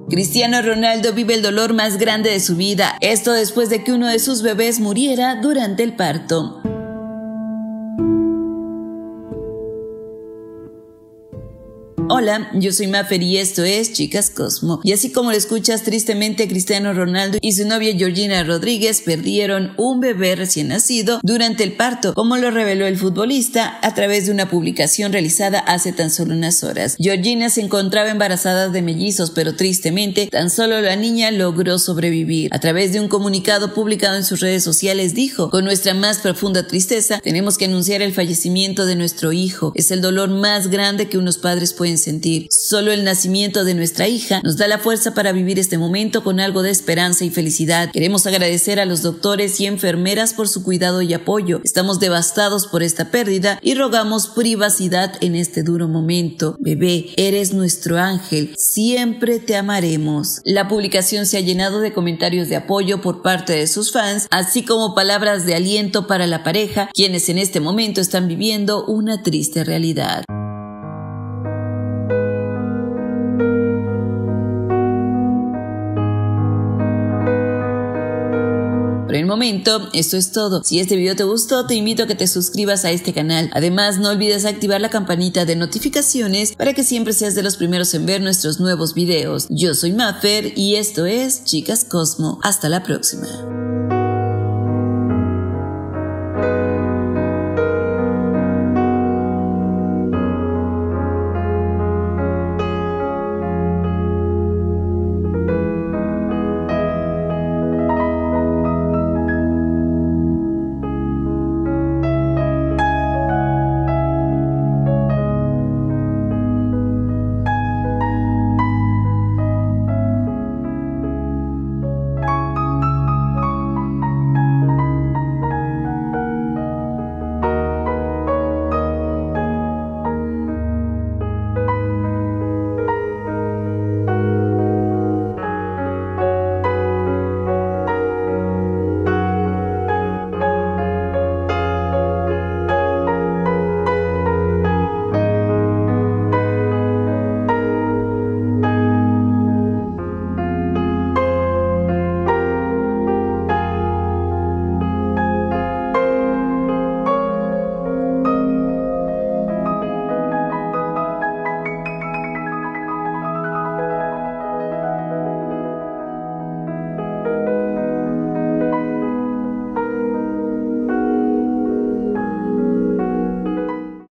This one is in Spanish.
Cristiano Ronaldo vive el dolor más grande de su vida, esto después de que uno de sus bebés muriera durante el parto. Hola, yo soy Mafer y esto es Chicas Cosmo. Y así como lo escuchas, tristemente Cristiano Ronaldo y su novia Georgina Rodríguez perdieron un bebé recién nacido durante el parto, como lo reveló el futbolista a través de una publicación realizada hace tan solo unas horas. Georgina se encontraba embarazada de mellizos, pero tristemente tan solo la niña logró sobrevivir. A través de un comunicado publicado en sus redes sociales dijo: con nuestra más profunda tristeza tenemos que anunciar el fallecimiento de nuestro hijo. Es el dolor más grande que unos padres pueden sentir. Solo el nacimiento de nuestra hija nos da la fuerza para vivir este momento con algo de esperanza y felicidad. Queremos agradecer a los doctores y enfermeras por su cuidado y apoyo. Estamos devastados por esta pérdida y rogamos privacidad en este duro momento. Bebé, eres nuestro ángel. Siempre te amaremos. La publicación se ha llenado de comentarios de apoyo por parte de sus fans, así como palabras de aliento para la pareja, quienes en este momento están viviendo una triste realidad. Por el momento, esto es todo. Si este video te gustó, te invito a que te suscribas a este canal. Además, no olvides activar la campanita de notificaciones para que siempre seas de los primeros en ver nuestros nuevos videos. Yo soy Mafer y esto es Chicas Cosmo. Hasta la próxima.